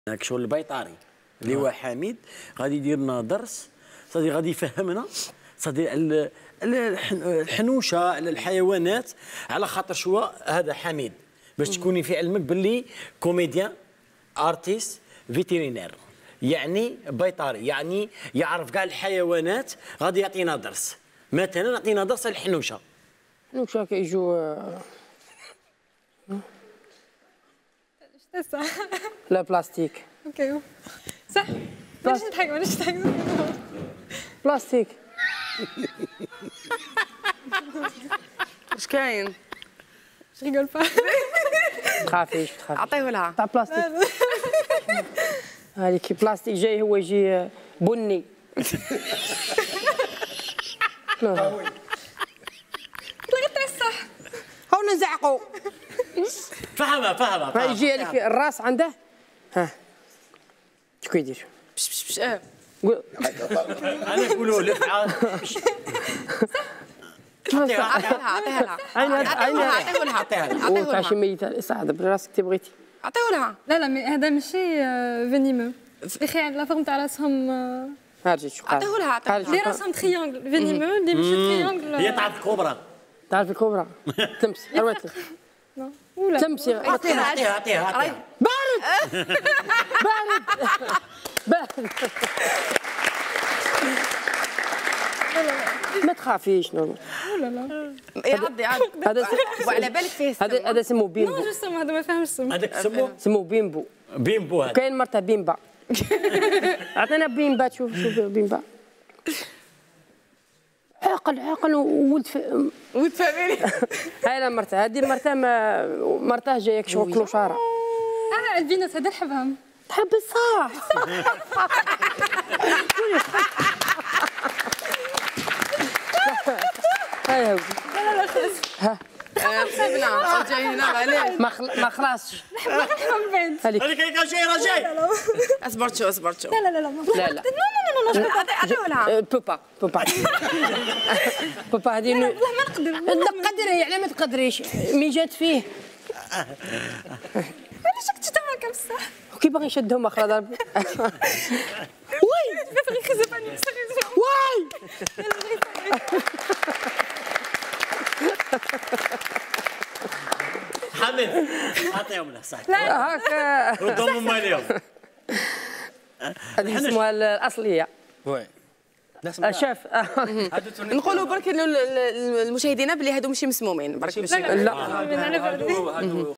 هاك شغل البيطاري اللي هو حميد غادي يدير لنا درس، صدي غادي يفهمنا صدي الحنوشه على الحيوانات، على خاطر شو هذا حميد باش تكوني في علمك باللي كوميديان ارتيست فيترينير، يعني بيطاري، يعني يعرف كاع الحيوانات. غادي يعطينا درس، مثلا يعطينا درس على الحنوشه. الحنوشه كيجوا صح. لا بلاستيك. اوكي صح. مانيش نضحك بلاستيك. اش كاين؟ ريغول با. تخافيش عطيه لها تاع بلاستيك. هذيك بلاستيك جاي هو يجي بني. لغيت الصح. هاو نزعقوا. فهمها يجي هذيك الراس عنده. ها شكون يدير؟ بش انا نقولوا لك عطيها لها عطيه شي ميت صح دبر راسك كي بغيتي. عطيه لها. لا هذا ماشي فينيمو. اخي على لا فورم تاع راسهم. هاجي شو عطيه لها اللي راسهم تريونغل فينيمو اللي ماشي تريونغل. هي تعرف الكوبرا. تعرف الكوبرا؟ تمسي ارواتي تمسي. عطيها بارد. ما تخافيش نورمال. لا يعدي هذا وعلى بالك فيه هذا سموه بيمبو. نو جوستومون هذا ما يفهمش السم. هذاك سموه بيمبو هذا كاين مرته بيمبا. عطينا بيمبا. شوف بيمبا عاقل وولد وتفهميني. هاي لا مرته، هذه مرته جايك شغل كلوشاره. البينات هذا نحبهم. تحب الصح. هاي لا خلاص. حسبنا جاي هنا عليه ما خلاصش. نحبهم بعد. هذيك رجاي اصبرت شو لا لا عطيه لها بابا هذه والله ما نقدر. تقدري يعني ما تقدريش مين جات فيه. علاش كنت تعمل بصح؟ كي باغي يشدهم اخر ضرب. وي باغي يخزفني واي حمد عطيهم له صح. هاكا ردهم هما اليوم. هذه اسمها الاصليه. وي شاف. نقولوا برك المشاهدين بلي هادو ماشي مسمومين برك. لا على بالي.